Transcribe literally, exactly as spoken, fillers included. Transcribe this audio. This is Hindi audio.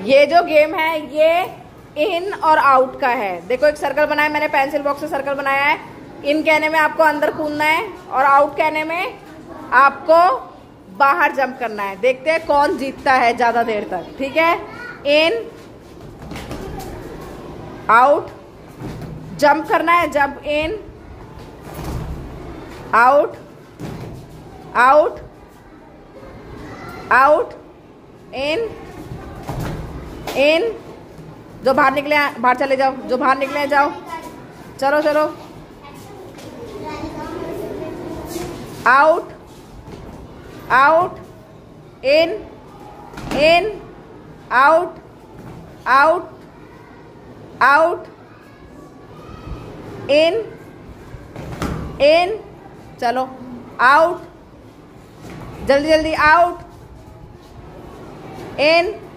ये जो गेम है ये इन और आउट का है। देखो एक सर्कल बनाया मैंने, पेंसिल बॉक्स से सर्कल बनाया है। इन कहने में आपको अंदर कूदना है और आउट कहने में आपको बाहर जंप करना है। देखते हैं कौन जीतता है ज्यादा देर तक। ठीक है, इन आउट, जंप करना है, jump in out out out in in. जो बाहर निकले बाहर चले जाओ, जो बाहर निकले जाओ, चलो चलो। Out out in in out out out in in. चलो आउट, जल्दी जल्दी आउट इन